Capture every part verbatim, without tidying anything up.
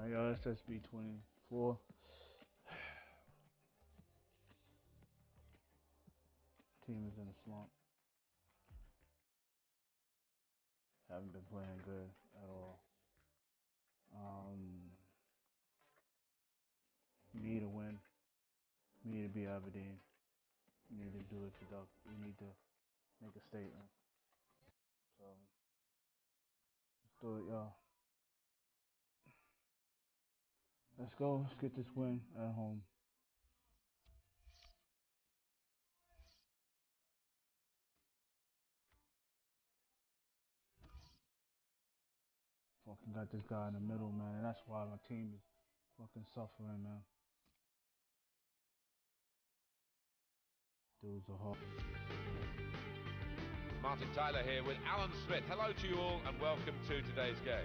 Alright, y'all, S S B twenty-four. Team is in a slump. Haven't been playing good at all. Um, we need a win. We need to beat Aberdeen. We need to do it to Duck. We need to make a statement. So, let's do it, y'all. Let's go. Let's get this win at home. Fucking got this guy in the middle, man, and that's why my team is fucking suffering, man. Dude's a hard. Martin Tyler here with Alan Smith. Hello to you all and welcome to today's game.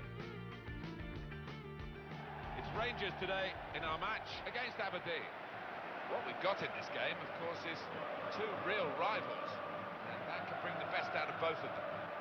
It's Rangers today in our match against Aberdeen. What we've got in this game, of course, is two real rivals, and that can bring the best out of both of them.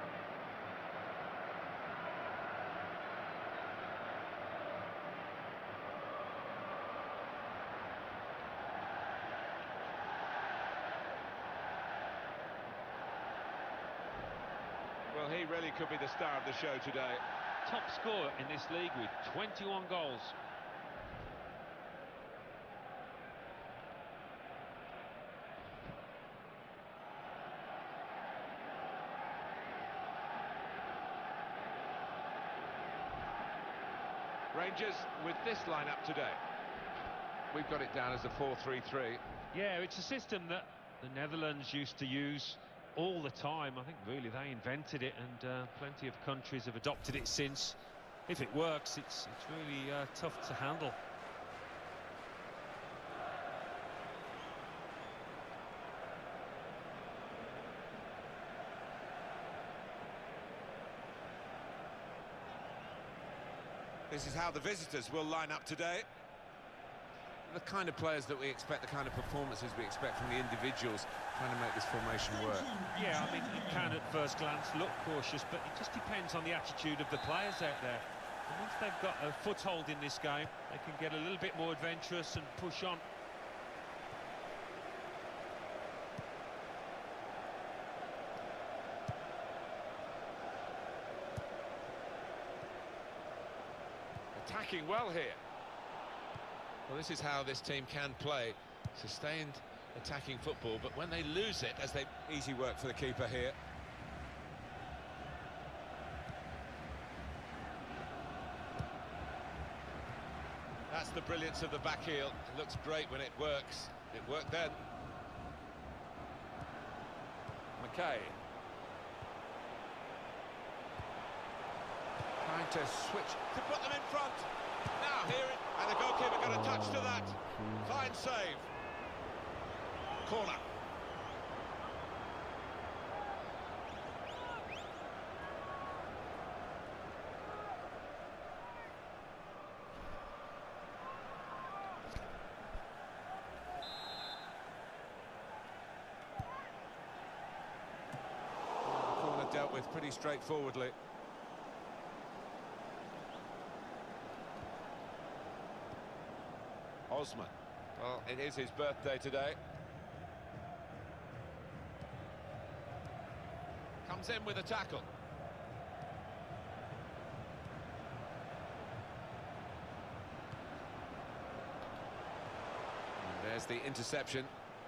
Well, he really could be the star of the show today. Top scorer in this league with twenty-one goals. Rangers with this lineup today. We've got it down as a four three three. Yeah, it's a system that the Netherlands used to use all the time. I think really they invented it, and uh, plenty of countries have adopted it since. If it works, it's, it's really uh, tough to handle. This is how the visitors will line up today. The kind of players that we expect, the kind of performances we expect from the individuals trying to make this formation work. Yeah, I mean, it can at first glance look cautious, but it just depends on the attitude of the players out there. And once they've got a foothold in this game, they can get a little bit more adventurous and push on. Attacking well here. Well, this is how this team can play. Sustained attacking football, but when they lose it, as they... Easy work for the keeper here. That's the brilliance of the back heel. It looks great when it works. It worked then. McKay. Trying to switch to put them in front. Now here it, and the goalkeeper got a touch to that. Fine save. Corner. Corner dealt with pretty straightforwardly. Osman. Well, it is his birthday today. Comes in with a tackle. And there's the interception.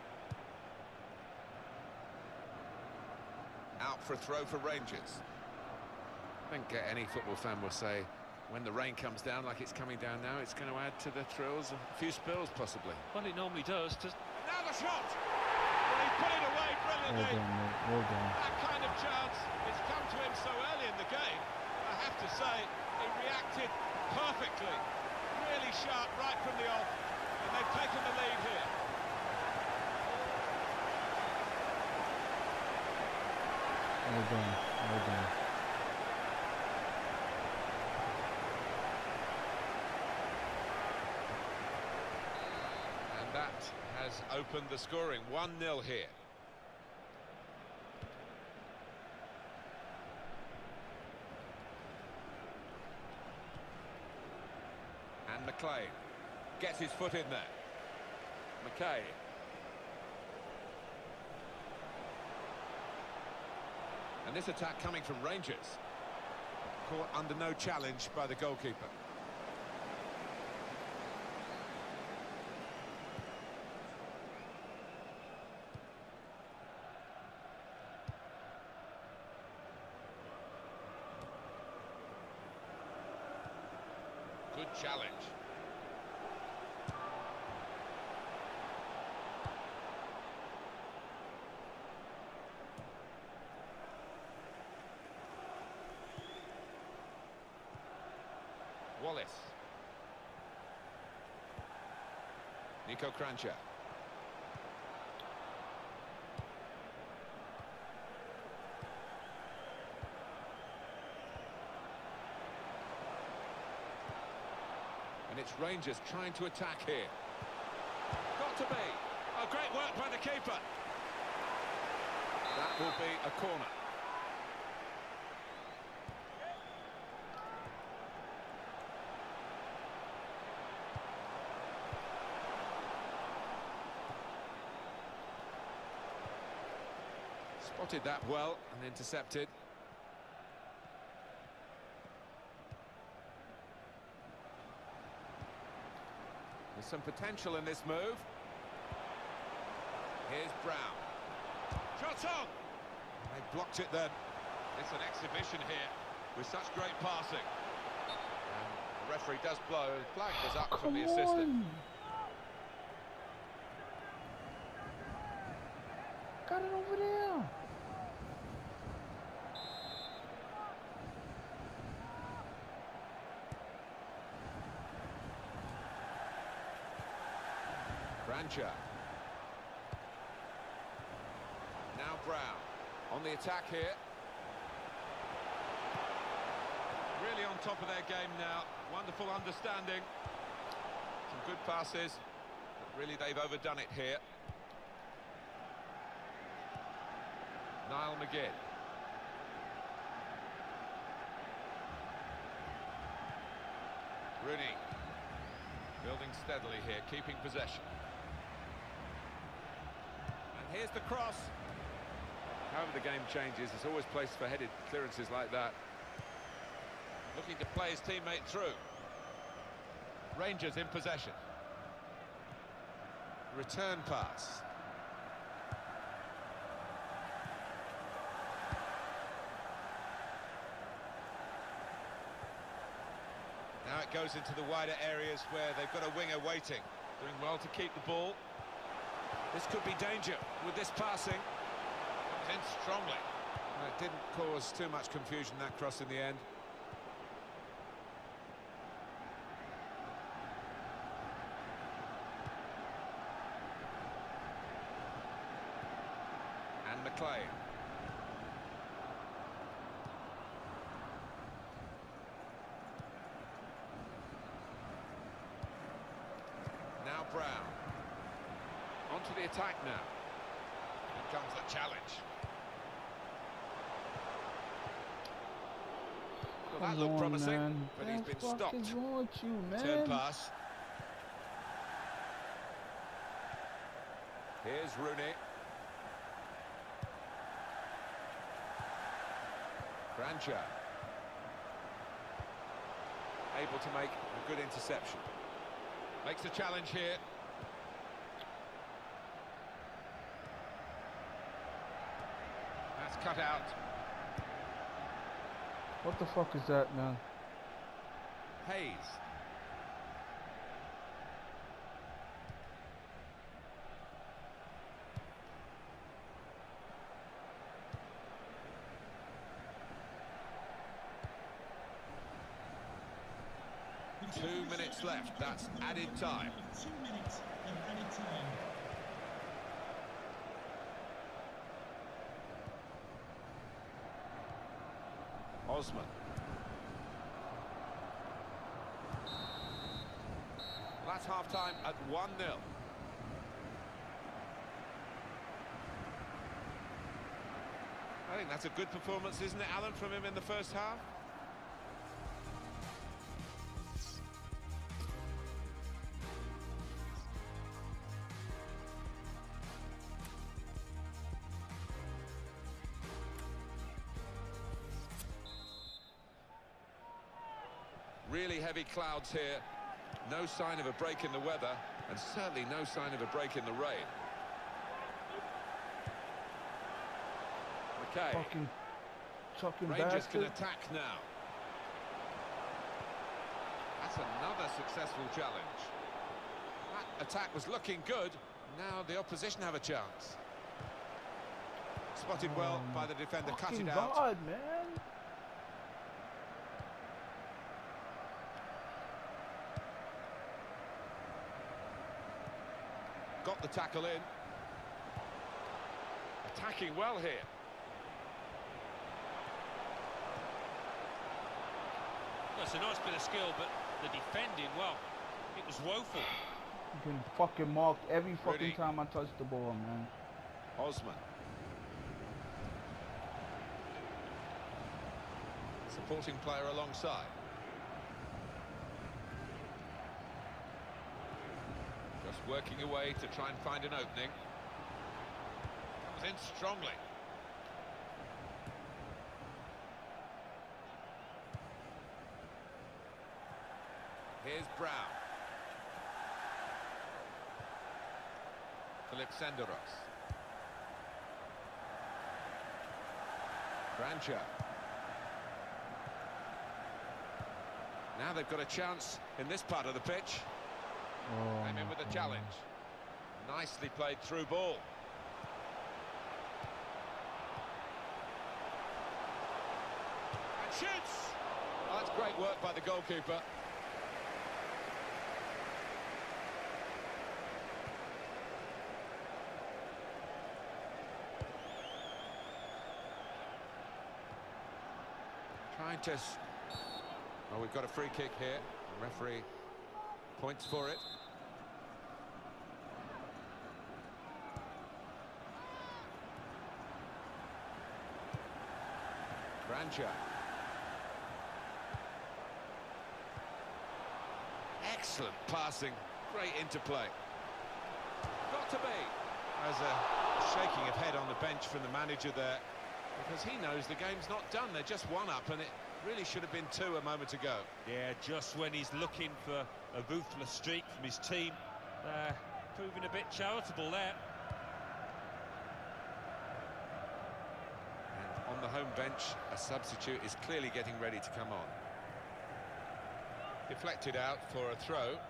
Out for a throw for Rangers. I think uh, any football fan will say, when the rain comes down like it's coming down now, it's going to add to the thrills, a few spills possibly. Well, it normally does. Just... Now the shot! Well, he put it away brilliantly. Well done, mate. Well done. That kind of chance has come to him so early in the game. I have to say, he reacted perfectly. Really sharp right from the off, and they've taken the lead here. Well done. Well done. That has opened the scoring. one nil here. McLean gets his foot in there. McKay. And this attack coming from Rangers. Caught under no challenge by the goalkeeper. Good challenge. Wallace. Niko Kranjčar. And it's Rangers trying to attack here. Got to be. Oh, great work by the keeper. That will be a corner. Spotted that well and intercepted. There's some potential in this move. Here's Brown. Shot on! They blocked it then. It's an exhibition here with such great passing. And the referee does blow. The flag was up Come from the assistant. on. Got it over there. Kranjčar. Now Brown on the attack here. Really on top of their game now. Wonderful understanding. Some good passes. But really they've overdone it here. Niall McGinn. Rooney. Building steadily here, keeping possession. And here's the cross. However the game changes, there's always place for headed clearances like that. Looking to play his teammate through. Rangers in possession. Return pass. Now it goes into the wider areas where they've got a winger waiting. Doing well to keep the ball. This could be danger with this passing. Comes in strongly. Well, it didn't cause too much confusion, that cross in the end. And McLean. Now Brown. Onto the attack now. Here comes the challenge. Well, that Come looked on, promising, man. but Man, he's been fuck stopped. is wrong with you, man? Turn pass. Here's Rooney. Kranjčar. Able to make a good interception. Makes a challenge here. That's cut out. What the fuck is that, man? Hayes. Two minutes left. That's added time. Two minutes of added time. Osman. That's half-time at one nil. I think that's a good performance, isn't it, Alan, from him in the first half? Really heavy clouds here. No sign of a break in the weather, and certainly no sign of a break in the rain. Okay. Fucking chucking Rangers bastard. can attack now. That's another successful challenge. That attack was looking good. Now the opposition have a chance. Spotted well Oh, by the defender, cut fucking it out. God, man. Got the tackle in. Attacking well here. Well, it's a nice bit of skill, but the defending, well, it was woeful. You can fucking marked every fucking Ready. time I touch the ball, man. Osman. Supporting player alongside. Just working away to try and find an opening. Comes in strongly. Here's Brown. Philip Senderos. Brancher. Now they've got a chance in this part of the pitch. Oh, Came in my with a God. challenge. Nicely played through ball. And shoots! Oh, that's great work by the goalkeeper. Trying to... s- Well, we've got a free kick here. The referee points for it. Brancher. Excellent passing. Great interplay. Got to be. There's a shaking of head on the bench from the manager there, because he knows the game's not done. They're just one up, and it really should have been two a moment ago. Yeah, just when he's looking for a ruthless streak from his team, uh, proving a bit charitable there. And on the home bench, a substitute is clearly getting ready to come on. Deflected out for a throw.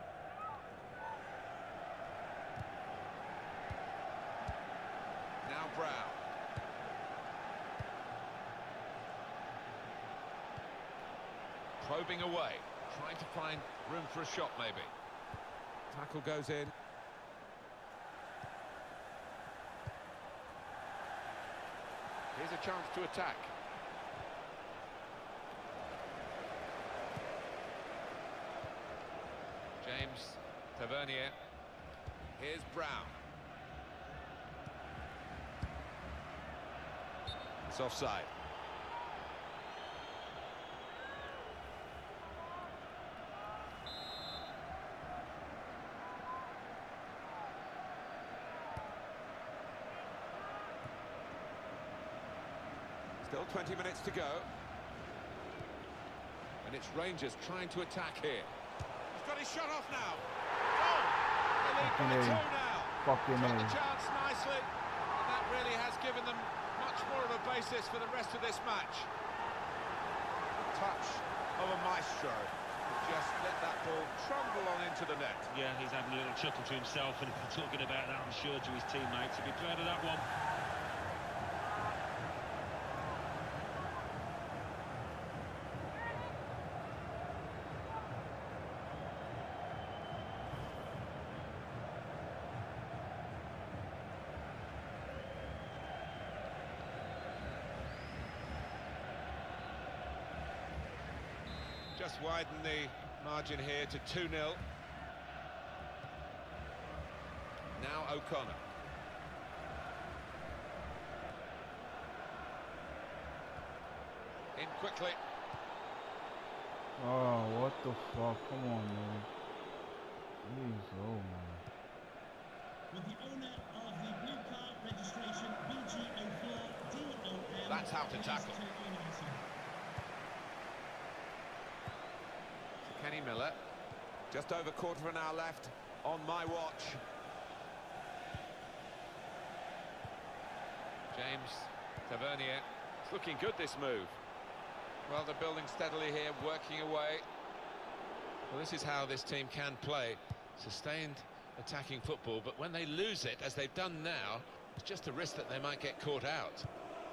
Now Brown. Probing away, trying to find room for a shot maybe. Tackle goes in. Here's a chance to attack. James Tavernier. Here's Brown. It's offside. Still twenty minutes to go. And it's Rangers trying to attack here. He's got his shot off now. Oh! The lead by two now. Fucking Got A. the chance nicely. And that really has given them much more of a basis for the rest of this match. Touch of a maestro. Just let that ball trundle on into the net. Yeah, he's having a little chuckle to himself, and talking about that, I'm sure, to his teammates. He'll be proud of that one. Just widen the margin here to two nil. Now O'Connor. In quickly. Oh, what the fuck? Come on, man. Jeez, oh, man. With the owner of the blue car registration B G zero four D O M. That's how to tackle. Kenny Miller. Just over quarter of an hour left on my watch. James Tavernier. It's looking good, this move. Well, they're building steadily here, working away. Well, this is how this team can play. Sustained attacking football, but when they lose it, as they've done now, it's just a risk that they might get caught out.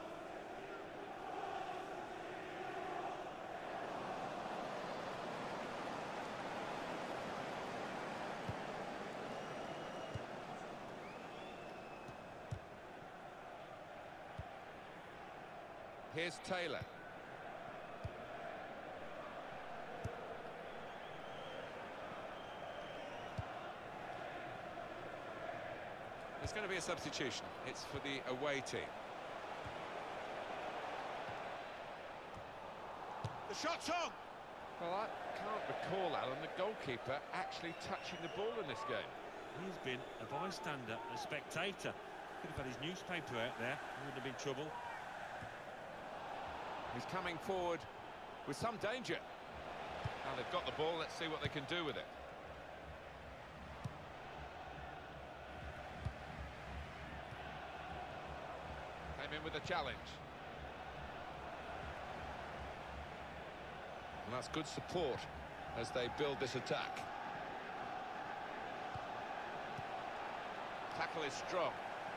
Here's Taylor. There's going to be a substitution. It's for the away team. The shot's on! Well, I can't recall, Alan, the goalkeeper actually touching the ball in this game. He's been a bystander, a spectator. Could have had his newspaper out there, he wouldn't have been trouble. He's coming forward with some danger. Now they've got the ball, let's see what they can do with it. Came in with a challenge. And that's good support as they build this attack. Tackle is strong.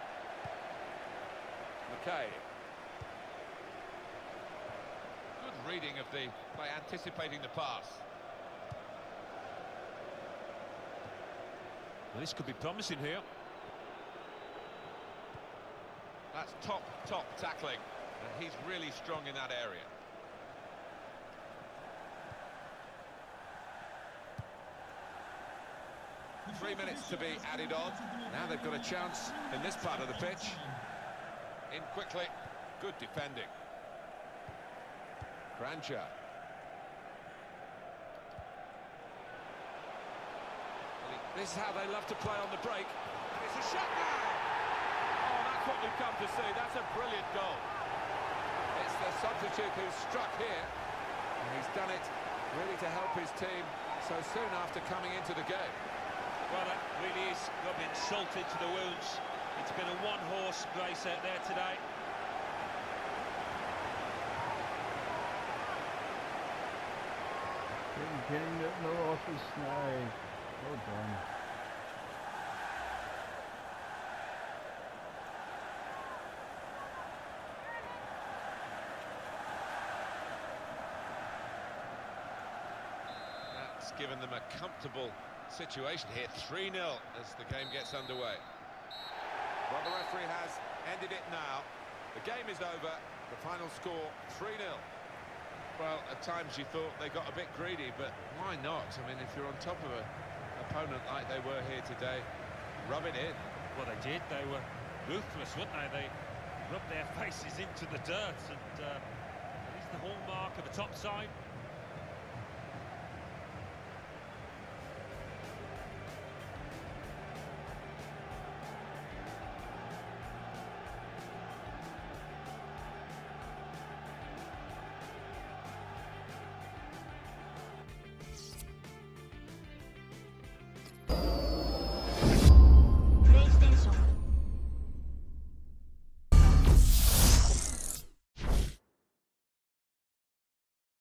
McKay. Good reading of the by anticipating the pass. Well, this could be promising here. That's top, top tackling. And he's really strong in that area. Three minutes to be added on. Now they've got a chance in this part of the pitch. In quickly. Good defending. Granger. This is how they love to play on the break. And it's a shot now! Oh, that's what we've come to see. That's a brilliant goal. It's the substitute who's struck here. And he's done it really to help his team so soon after coming into the game. Well, that really is rubbing salt into the wounds. It's been a one-horse race out there today. Getting that low off his snide. Well done. That's given them a comfortable situation here. three nil as the game gets underway. Well, the referee has ended it now. The game is over. The final score, three nil. Well, at times you thought they got a bit greedy, but why not? I mean, if you're on top of an opponent like they were here today, rub it in. Well, they did. They were ruthless, weren't they? They rubbed their faces into the dirt, and uh, that is the hallmark of a top side.